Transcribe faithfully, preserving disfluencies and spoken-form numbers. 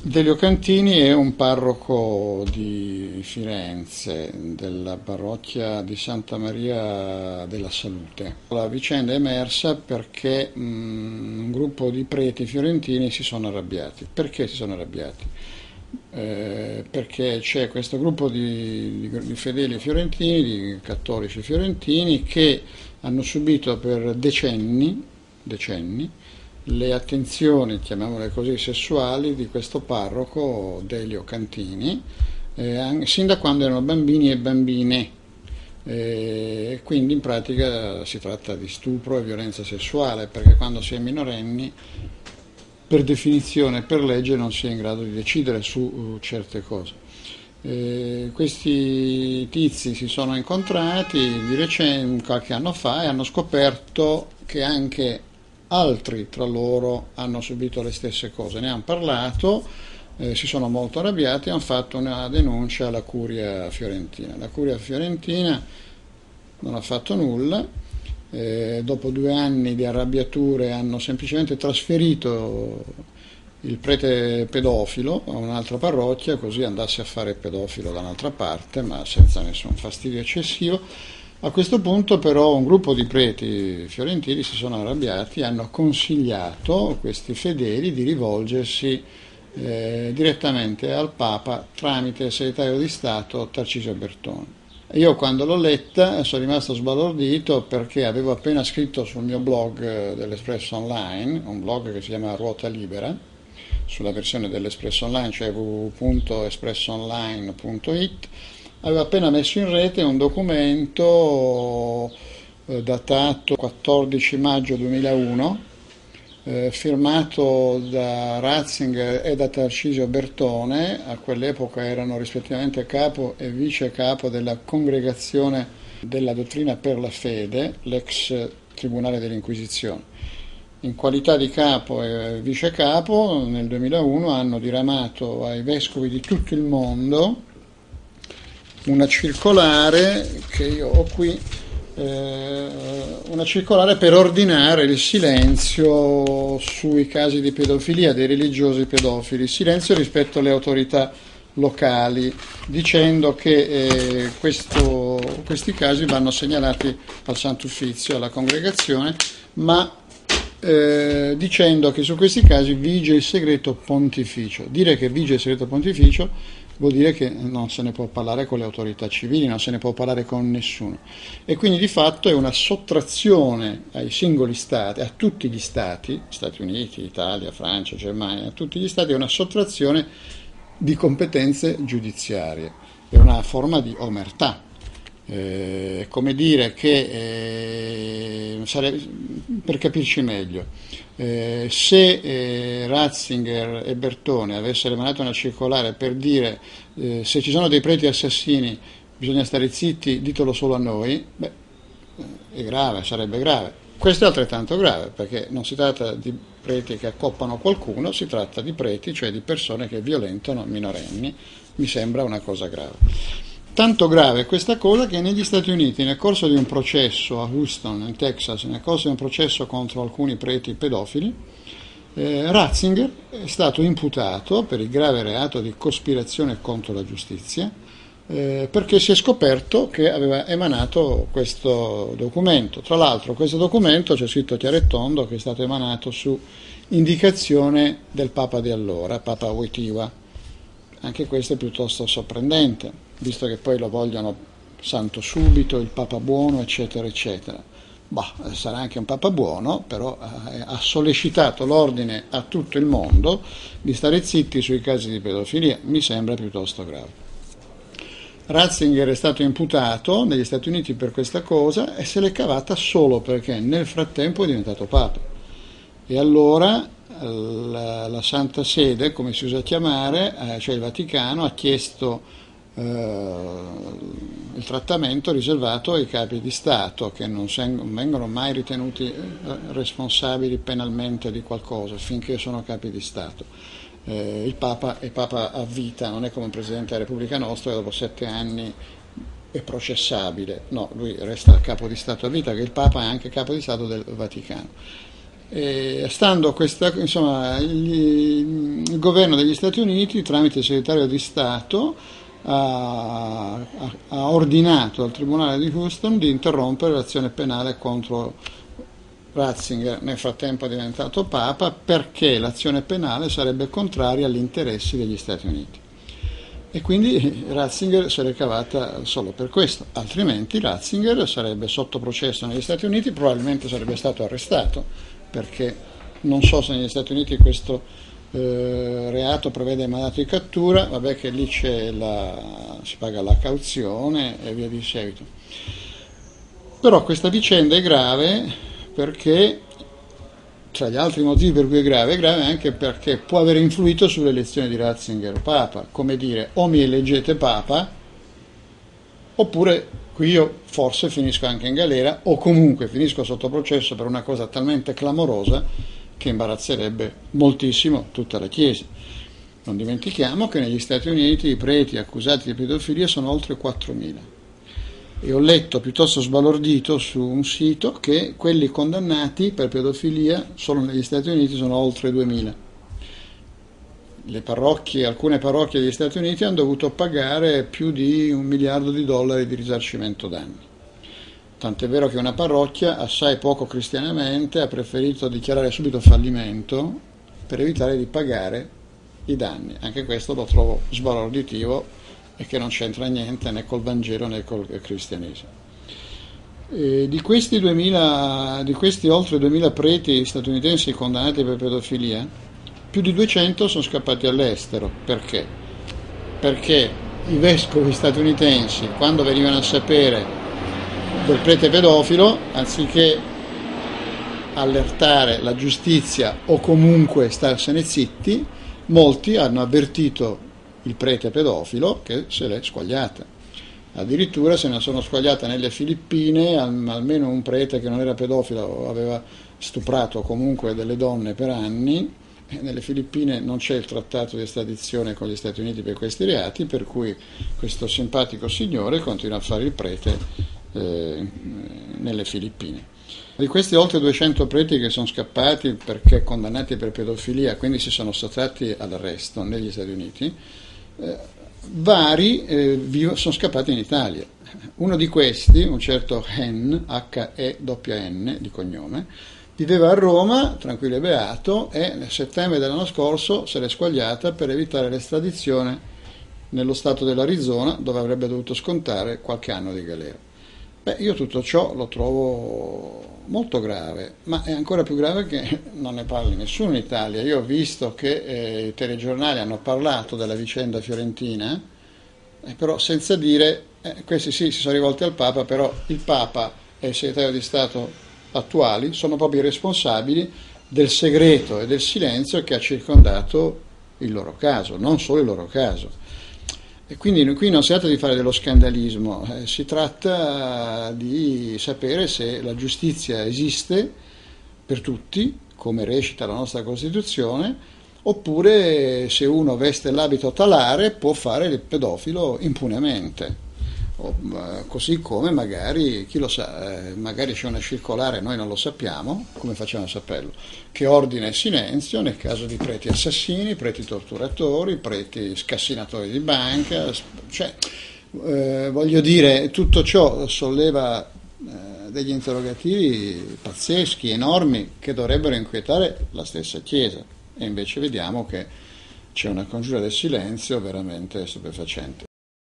Delio Cantini è un parroco di Firenze, della parrocchia di Santa Maria della Salute. La vicenda è emersa perché mh, un gruppo di preti fiorentini si sono arrabbiati. Perché si sono arrabbiati? Eh, perché c'è questo gruppo di, di, di fedeli fiorentini, di cattolici fiorentini, che hanno subito per decenni, decenni le attenzioni, chiamiamole così, sessuali di questo parroco Delio Cantini, eh, sin da quando erano bambini e bambine. E quindi in pratica si tratta di stupro e violenza sessuale, perché quando si è minorenni, per definizione, per legge, non si è in grado di decidere su uh, certe cose. Eh, questi tizi si sono incontrati di recente, qualche anno fa, e hanno scoperto che anche altri tra loro hanno subito le stesse cose. Ne hanno parlato, eh, si sono molto arrabbiati e hanno fatto una denuncia alla Curia Fiorentina. La Curia Fiorentina non ha fatto nulla, eh, dopo due anni di arrabbiature hanno semplicemente trasferito il prete pedofilo a un'altra parrocchia, così andasse a fare pedofilo da un'altra parte, ma senza nessun fastidio eccessivo. A questo punto però un gruppo di preti fiorentini si sono arrabbiati e hanno consigliato a questi fedeli di rivolgersi eh, direttamente al Papa tramite il segretario di Stato Tarcisio Bertone. Io quando l'ho letta sono rimasto sbalordito, perché avevo appena scritto sul mio blog dell'Espresso Online, un blog che si chiama Ruota Libera, sulla versione dell'Espresso Online, cioè w w w punto espresso online punto i t. Avevo appena messo in rete un documento eh, datato quattordici maggio duemilauno, eh, firmato da Ratzinger e da Tarcisio Bertone. A quell'epoca erano rispettivamente capo e vice capo della Congregazione della Dottrina per la Fede, l'ex Tribunale dell'Inquisizione. In qualità di capo e vice capo, nel duemilauno hanno diramato ai vescovi di tutto il mondo una circolare che io ho qui, eh, una circolare per ordinare il silenzio sui casi di pedofilia dei religiosi pedofili, silenzio rispetto alle autorità locali, dicendo che eh, questo, questi casi vanno segnalati al Santo Uffizio, alla congregazione, ma eh, dicendo che su questi casi vige il segreto pontificio. Dire che vige il segreto pontificio vuol dire che non se ne può parlare con le autorità civili, non se ne può parlare con nessuno. E quindi di fatto è una sottrazione ai singoli stati, a tutti gli stati, Stati Uniti, Italia, Francia, Germania, a tutti gli stati, è una sottrazione di competenze giudiziarie, è una forma di omertà. Eh, come dire che, eh, sarebbe, per capirci meglio, eh, se eh, Ratzinger e Bertone avessero emanato una circolare per dire eh, se ci sono dei preti assassini bisogna stare zitti, ditelo solo a noi, beh, è grave, sarebbe grave. Questo è altrettanto grave, perché non si tratta di preti che accoppano qualcuno, si tratta di preti, cioè di persone che violentano minorenni. Mi sembra una cosa grave. Tanto grave questa cosa che negli Stati Uniti, nel corso di un processo a Houston, in Texas, nel corso di un processo contro alcuni preti pedofili, eh, Ratzinger è stato imputato per il grave reato di cospirazione contro la giustizia, eh, perché si è scoperto che aveva emanato questo documento. Tra l'altro questo documento, c'è scritto chiaro e tondo, che è stato emanato su indicazione del Papa di allora, Papa Wojtyła. Anche questo è piuttosto sorprendente, visto che poi lo vogliono santo subito, il Papa buono, eccetera, eccetera. Bah, sarà anche un Papa buono, però ha sollecitato l'ordine a tutto il mondo di stare zitti sui casi di pedofilia. Mi sembra piuttosto grave. Ratzinger è stato imputato negli Stati Uniti per questa cosa e se l'è cavata solo perché nel frattempo è diventato Papa. E allora la, la Santa Sede, come si usa chiamare, eh, cioè il Vaticano, ha chiesto eh, il trattamento riservato ai capi di Stato, che non, sen- non vengono mai ritenuti eh, responsabili penalmente di qualcosa finché sono capi di Stato. Eh, il Papa è Papa a vita, non è come un Presidente della Repubblica nostro che dopo sette anni è processabile. No, lui resta capo di Stato a vita, che il Papa è anche capo di Stato del Vaticano. E stando questa, insomma, gli, il governo degli Stati Uniti, tramite il segretario di Stato, ha, ha, ha ordinato al Tribunale di Houston di interrompere l'azione penale contro Ratzinger, nel frattempo è diventato Papa, perché l'azione penale sarebbe contraria agli interessi degli Stati Uniti. E quindi Ratzinger se l'è cavata solo per questo, altrimenti Ratzinger sarebbe sotto processo negli Stati Uniti, probabilmente sarebbe stato arrestato, perché non so se negli Stati Uniti questo eh, reato prevede mandato di cattura, vabbè che lì c'è la, si paga la cauzione e via di seguito. Però questa vicenda è grave perché, tra gli altri motivi per cui è grave, è grave anche perché può aver influito sull'elezione di Ratzinger Papa, come dire, o mi eleggete Papa, oppure qui io forse finisco anche in galera, o comunque finisco sotto processo per una cosa talmente clamorosa che imbarazzerebbe moltissimo tutta la Chiesa. Non dimentichiamo che negli Stati Uniti i preti accusati di pedofilia sono oltre quattromila. E ho letto piuttosto sbalordito su un sito che quelli condannati per pedofilia solo negli Stati Uniti sono oltre duemila. Le parrocchie, alcune parrocchie degli Stati Uniti hanno dovuto pagare più di un miliardo di dollari di risarcimento danni. Tant'è vero che una parrocchia, assai poco cristianamente, ha preferito dichiarare subito fallimento per evitare di pagare i danni. Anche questo lo trovo sbalorditivo e che non c'entra niente né col Vangelo né col cristianesimo. E di questi duemila, di questi oltre duemila preti statunitensi condannati per pedofilia, più di duecento sono scappati all'estero. Perché? Perché i vescovi statunitensi, quando venivano a sapere del prete pedofilo, anziché allertare la giustizia o comunque starsene zitti, molti hanno avvertito il prete pedofilo che se l'è squagliata. Addirittura se ne sono squagliate nelle Filippine, almeno un prete che non era pedofilo aveva stuprato comunque delle donne per anni. Nelle Filippine non c'è il trattato di estradizione con gli Stati Uniti per questi reati, per cui questo simpatico signore continua a fare il prete eh, nelle Filippine. Di questi oltre duecento preti che sono scappati perché condannati per pedofilia, quindi si sono sottratti all'arresto negli Stati Uniti, Eh, vari eh, sono scappati in Italia. Uno di questi, un certo Hen, H E W N di cognome, viveva a Roma, tranquillo e beato, e nel settembre dell'anno scorso se l'è squagliata per evitare l'estradizione nello stato dell'Arizona, dove avrebbe dovuto scontare qualche anno di galera. Beh, io tutto ciò lo trovo molto grave, ma è ancora più grave che non ne parli nessuno in Italia. Io ho visto che eh, i telegiornali hanno parlato della vicenda fiorentina, eh, però senza dire, eh, questi sì, si sono rivolti al Papa, però il Papa e il segretario di Stato attuali sono proprio i responsabili del segreto e del silenzio che ha circondato il loro caso, non solo il loro caso. E quindi qui non si tratta di fare dello scandalismo, eh, si tratta di sapere se la giustizia esiste per tutti, come recita la nostra Costituzione, oppure se uno veste l'abito talare può fare il pedofilo impunemente. O, eh, così come magari, chi lo sa, eh, magari c'è una circolare, noi non lo sappiamo, come facciamo a saperlo, che ordina il silenzio nel caso di preti assassini, preti torturatori, preti scassinatori di banca, cioè, eh, voglio dire, tutto ciò solleva eh, degli interrogativi pazzeschi, enormi, che dovrebbero inquietare la stessa Chiesa, e invece vediamo che c'è una congiura del silenzio veramente stupefacente.